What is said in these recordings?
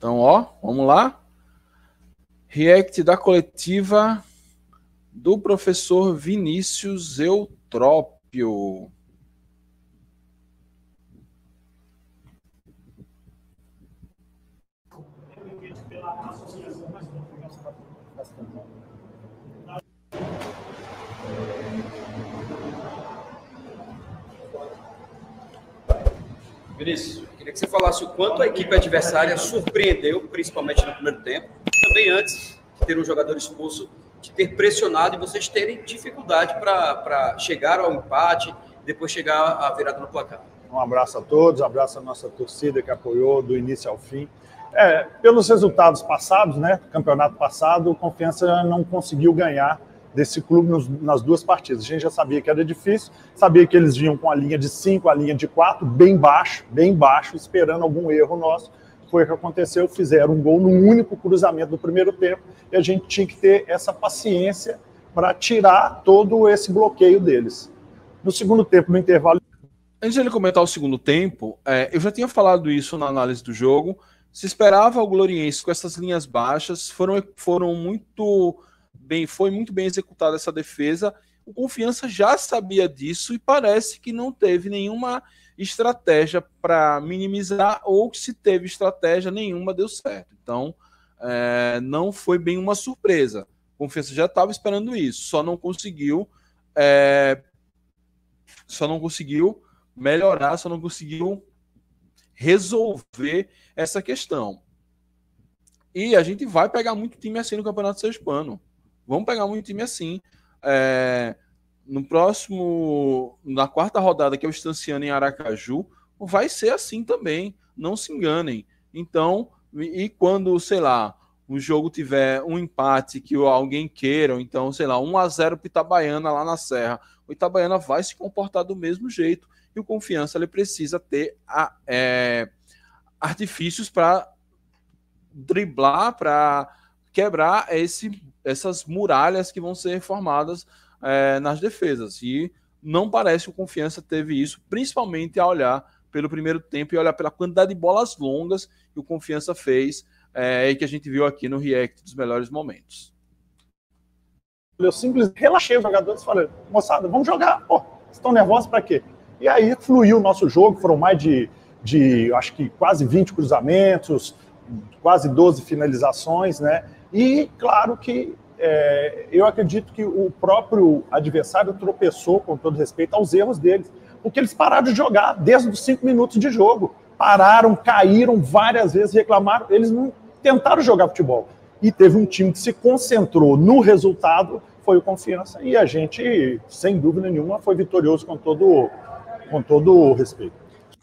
Então, ó, vamos lá. React da coletiva do professor Vinícius Eutrópio. Vinícius, queria que você falasse o quanto a equipe adversária surpreendeu, principalmente no primeiro tempo, também antes de ter um jogador expulso, de ter pressionado e vocês terem dificuldade para chegar ao empate, depois chegar à virada no placar. Um abraço a todos, um abraço à nossa torcida que apoiou do início ao fim. Pelos resultados passados, né, campeonato passado, o Confiança não conseguiu ganhar desse clube nas duas partidas. A gente já sabia que era difícil, sabia que eles vinham com a linha de 5, a linha de 4, bem baixo, esperando algum erro nosso. Foi o que aconteceu, fizeram um gol num único cruzamento do primeiro tempo, e a gente tinha que ter essa paciência para tirar todo esse bloqueio deles. No segundo tempo, no intervalo... Antes de ele comentar o segundo tempo, eu já tinha falado isso na análise do jogo, se esperava o Gloriense com essas linhas baixas, foram muito... foi muito bem executada essa defesa. O Confiança já sabia disso e parece que não teve nenhuma estratégia para minimizar, ou que se teve estratégia, nenhuma deu certo. Então, não foi bem uma surpresa. O Confiança já estava esperando isso, só não conseguiu melhorar, só não conseguiu resolver essa questão. E a gente vai pegar muito time assim no Campeonato Sergipano. Vamos pegar muito time assim. Na quarta rodada, que é o Estanciano em Aracaju, vai ser assim também. Não se enganem. Então, e quando, sei lá, o jogo tiver um empate que alguém queira, ou então, sei lá, 1-0 para o Itabaiana lá na Serra, o Itabaiana vai se comportar do mesmo jeito. E o Confiança ele precisa ter artifícios para driblar, para quebrar essas muralhas que vão ser formadas nas defesas. E não parece que o Confiança teve isso, principalmente a olhar pelo primeiro tempo e olhar pela quantidade de bolas longas que o Confiança fez e que a gente viu aqui no React dos melhores momentos. Eu simplesmente relaxei os jogadores e falei, moçada, vamos jogar. Pô, estão nervosos para quê? E aí fluiu o nosso jogo, foram mais de acho que quase 20 cruzamentos, quase 12 finalizações, né? E claro que eu acredito que o próprio adversário tropeçou, com todo respeito, aos erros deles, porque eles pararam de jogar desde os 5 minutos de jogo. Pararam, caíram várias vezes, reclamaram, eles não tentaram jogar futebol. E teve um time que se concentrou no resultado, foi o Confiança, e a gente, sem dúvida nenhuma, foi vitorioso com todo o respeito.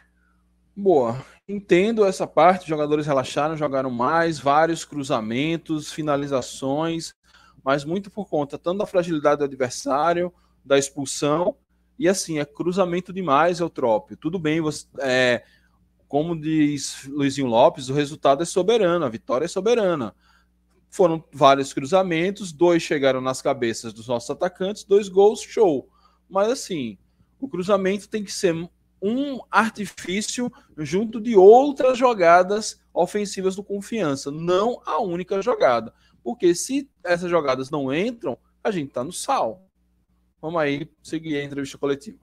Boa. Entendo essa parte, os jogadores relaxaram, jogaram mais, vários cruzamentos, finalizações, mas muito por conta tanto da fragilidade do adversário, da expulsão, e assim, cruzamento demais, Eutrópio. Tudo bem, como diz Luizinho Lopes, o resultado é soberano, a vitória é soberana. Foram vários cruzamentos, 2 chegaram nas cabeças dos nossos atacantes, 2 gols, show. Mas assim, o cruzamento tem que ser um artifício junto de outras jogadas ofensivas do Confiança, não a única jogada. Porque se essas jogadas não entram, a gente tá no sal. Vamos aí seguir a entrevista coletiva.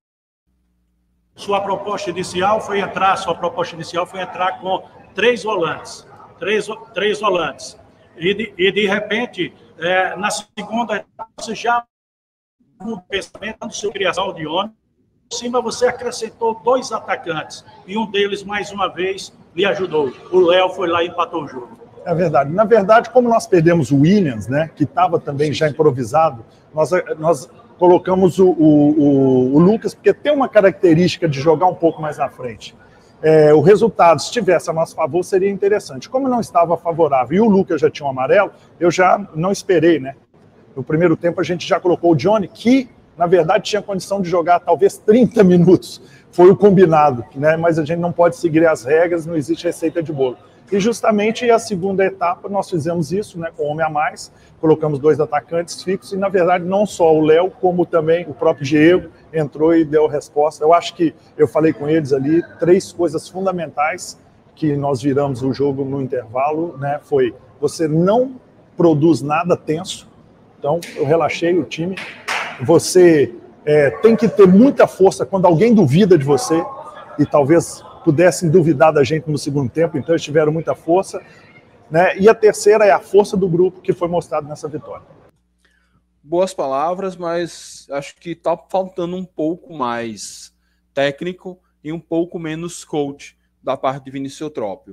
Sua proposta inicial foi entrar com 3 volantes. 3 volantes. E de repente, na segunda etapa, você já no pensamento do seu criação de ônibus, por cima você acrescentou 2 atacantes, e um deles, mais uma vez, lhe ajudou. O Léo foi lá e empatou o jogo. É verdade. Na verdade, como nós perdemos o Williams, né, que estava também já improvisado, nós colocamos o Lucas, porque tem uma característica de jogar um pouco mais na frente. O resultado, se tivesse a nosso favor, seria interessante. Como não estava favorável e o Lucas já tinha um amarelo, eu já não esperei, né? No primeiro tempo a gente já colocou o Johnny, que na verdade tinha condição de jogar talvez 30 minutos. Foi o combinado, né? Mas a gente não pode seguir as regras, não existe receita de bolo. E justamente a segunda etapa nós fizemos isso, né, com homem a mais, colocamos 2 atacantes fixos e na verdade não só o Léo, como também o próprio Diego entrou e deu resposta. Eu acho que eu falei com eles ali 3 coisas fundamentais que nós viramos o jogo no intervalo, né, foi: você não produz nada tenso. Então, eu relaxei o time. Você tem que ter muita força quando alguém duvida de você, e talvez pudessem duvidar da gente no segundo tempo, então eles tiveram muita força, né? E a terceira é a força do grupo, que foi mostrado nessa vitória. Boas palavras, mas acho que está faltando um pouco mais técnico e um pouco menos coach da parte de Vinícius Eutrópio.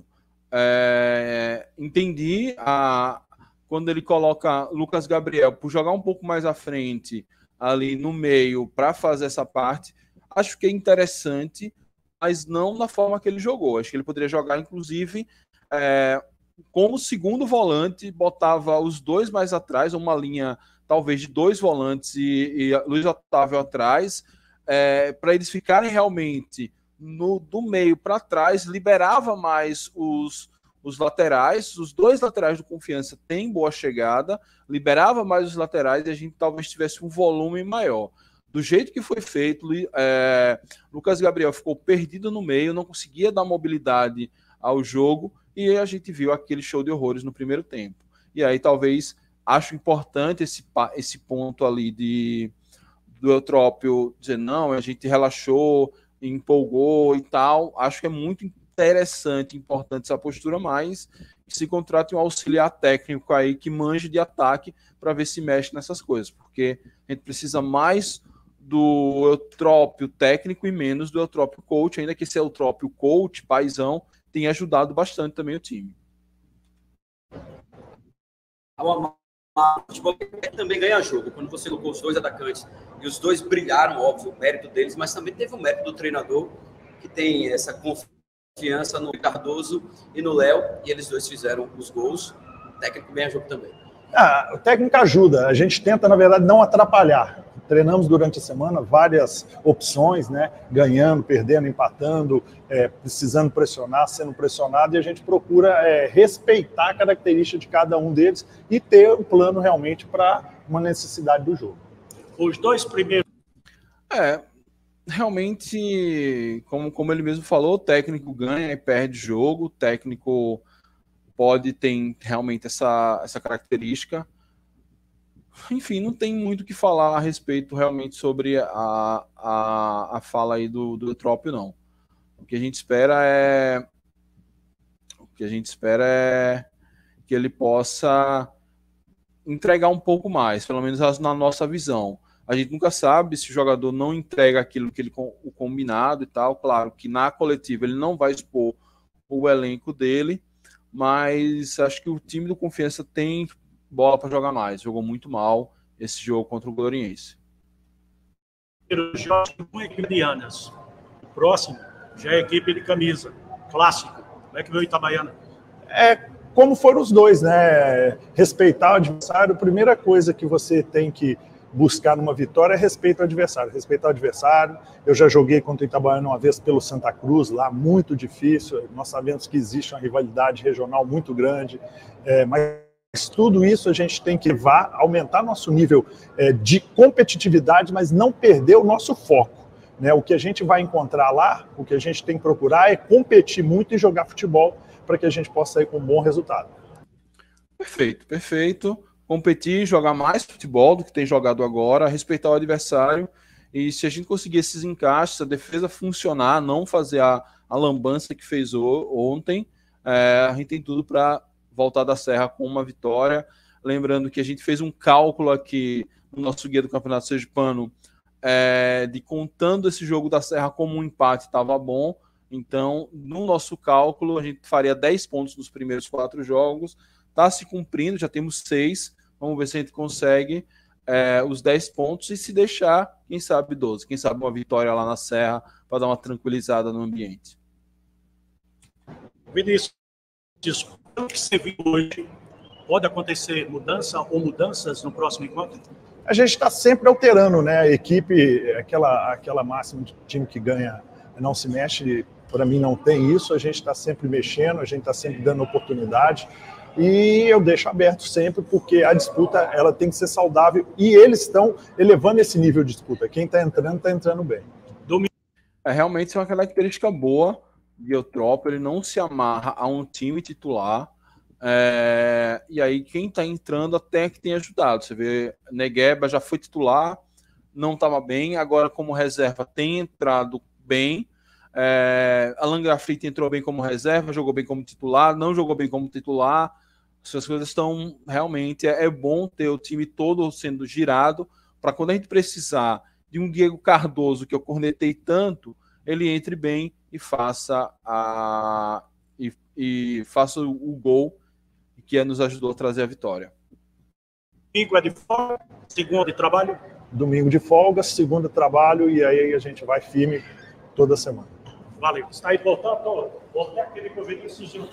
Entendi quando ele coloca Lucas Gabriel por jogar um pouco mais à frente, ali no meio, para fazer essa parte. Acho que é interessante, mas não da forma que ele jogou. Acho que ele poderia jogar, inclusive, como segundo volante, botava os dois mais atrás, uma linha talvez de 2 volantes e Luiz Otávio atrás, para eles ficarem realmente do meio para trás, liberava mais os laterais. Os 2 laterais do Confiança têm boa chegada, liberava mais os laterais e a gente talvez tivesse um volume maior. Do jeito que foi feito, Lucas Gabriel ficou perdido no meio, não conseguia dar mobilidade ao jogo, e a gente viu aquele show de horrores no primeiro tempo. E aí talvez acho importante esse ponto ali do Eutrópio dizer: não, a gente relaxou, empolgou e tal. Acho que é muito interessante, importante essa postura, mas se contrate um auxiliar técnico aí que manje de ataque para ver se mexe nessas coisas, porque a gente precisa mais do Eutrópio técnico e menos do Eutrópio coach, ainda que esse Eutrópio coach, paizão, tenha ajudado bastante também o time. O futebol também ganha jogo. Quando você colocou os 2 atacantes e os 2 brilharam, óbvio, o mérito deles, mas também teve o mérito do treinador, que tem essa confiança no Cardoso e no Léo, e eles 2 fizeram os gols. O técnico ganha jogo também. O técnico ajuda. A gente tenta, na verdade, não atrapalhar. Treinamos durante a semana várias opções, né? Ganhando, perdendo, empatando, precisando pressionar, sendo pressionado, e a gente procura respeitar a característica de cada um deles e ter um plano realmente para uma necessidade do jogo. Os 2 primeiros... Realmente, como ele mesmo falou, o técnico ganha e perde jogo, o técnico pode ter realmente essa característica. Enfim, não tem muito o que falar a respeito realmente sobre a fala aí do Eutrópio, não. O que a gente espera é que ele possa entregar um pouco mais, pelo menos na nossa visão. A gente nunca sabe se o jogador não entrega aquilo que o combinado e tal. Claro que na coletiva ele não vai expor o elenco dele, mas acho que o time do Confiança tem bola para jogar mais. Jogou muito mal esse jogo contra o Gloriense. Com equipe de Anas. O próximo já é equipe de camisa. Clássico. Como é que veio Itabaiana? Como foram os 2, né? Respeitar o adversário. A primeira coisa que você tem que buscar numa vitória é respeito ao adversário. Respeitar o adversário. Eu já joguei contra o Itabaiana uma vez pelo Santa Cruz, lá muito difícil. Nós sabemos que existe uma rivalidade regional muito grande, mas tudo isso a gente tem que levar, aumentar nosso nível de competitividade, mas não perder o nosso foco, né? O que a gente vai encontrar lá, o que a gente tem que procurar é competir muito e jogar futebol para que a gente possa sair com um bom resultado. Perfeito. Competir, jogar mais futebol do que tem jogado agora, respeitar o adversário, e se a gente conseguir esses encaixes, a defesa funcionar, não fazer a lambança que fez ontem, a gente tem tudo para voltar da Serra com uma vitória. Lembrando que a gente fez um cálculo aqui no nosso guia do Campeonato Sergipano, de contando esse jogo da Serra como um empate, estava bom. Então, no nosso cálculo, a gente faria 10 pontos nos primeiros 4 jogos. Está se cumprindo, já temos 6. Vamos ver se a gente consegue os 10 pontos e, se deixar, quem sabe 12. Quem sabe uma vitória lá na Serra para dar uma tranquilizada no ambiente. Vinícius, o que você viu hoje, pode acontecer mudança ou mudanças no próximo encontro? A gente está sempre alterando, né? A equipe, aquela máxima de time que ganha não se mexe, para mim não tem isso. A gente está sempre mexendo, a gente está sempre dando oportunidade. E eu deixo aberto sempre, porque a disputa ela tem que ser saudável e eles estão elevando esse nível de disputa. Quem está entrando bem. Realmente é uma característica boa de Eutrópio, ele não se amarra a um time titular. E aí quem está entrando até que tem ajudado. Você vê, Negueba já foi titular, não estava bem, agora como reserva tem entrado bem. Alan Grafite entrou bem como reserva, jogou bem como titular, não jogou bem como titular. As coisas estão realmente... É bom ter o time todo sendo girado para quando a gente precisar de um Diego Cardoso, que eu cornetei tanto, ele entre bem e faça faça o gol que nos ajudou a trazer a vitória. Domingo é de folga, segunda de trabalho. Domingo de folga, segunda de trabalho, e aí a gente vai firme toda semana. Valeu. Está aí voltando? Voltei aquele que eu vi que surgiu.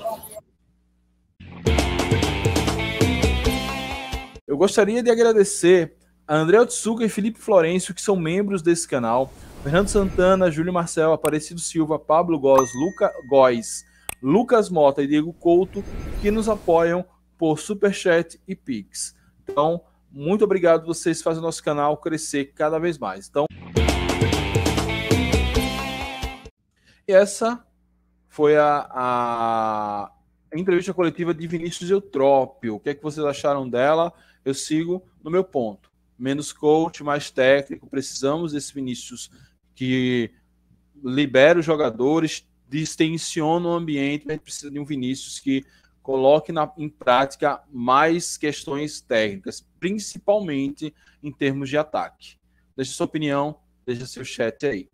Eu gostaria de agradecer a André Otsuka e Felipe Florencio, que são membros desse canal, Fernando Santana, Júlio Marcel, Aparecido Silva, Pablo Góes, Lucas Mota e Diego Couto, que nos apoiam por Superchat e Pix. Então, muito obrigado, vocês fazem o nosso canal crescer cada vez mais. Então, e essa foi a entrevista coletiva de Vinícius Eutrópio. O que é que vocês acharam dela? Eu sigo no meu ponto. Menos coach, mais técnico. Precisamos desse Vinícius que libera os jogadores, distensiona o ambiente. A gente precisa de um Vinícius que coloque em prática mais questões técnicas, principalmente em termos de ataque. Deixe sua opinião, deixe seu chat aí.